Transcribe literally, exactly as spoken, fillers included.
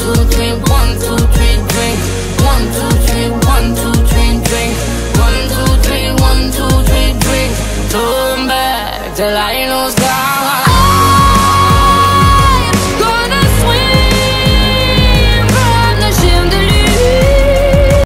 two, three, one, two, three, drink. One, two, three, one, two, three, drink. One, two, three, one, two, three, drink. Turn back till I lose God.